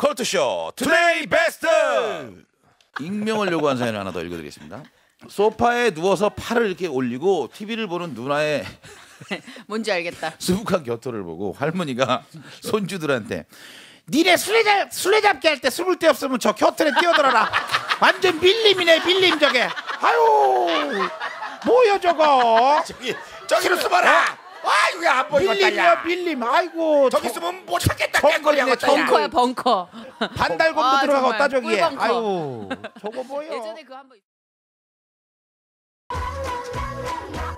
컬투쇼 투데이 베스트. 익명을 요구한 사연을 하나 더 읽어드리겠습니다. 소파에 누워서 팔을 이렇게 올리고 TV를 보는 누나의 뭔지 알겠다. 수북한 겨털을 보고 할머니가 손주들한테 니네 술래잡기 할 때 숨을 데 없으면 저 겨털에 뛰어들어라. 완전 밀림이네 밀림 저게. 아유 뭐야 저거. 저기로 숨어라. 아이고 안 보이겠다. 밀림이야 밀림. 아이고 저기 있으면 못 찾겠다. 벙커리네, 벙커야 벙커. 반달곰도 아, 들어가겠다 정말. 저기에. 꿀벙커. 아유 저거 뭐야. 예전에 그 한번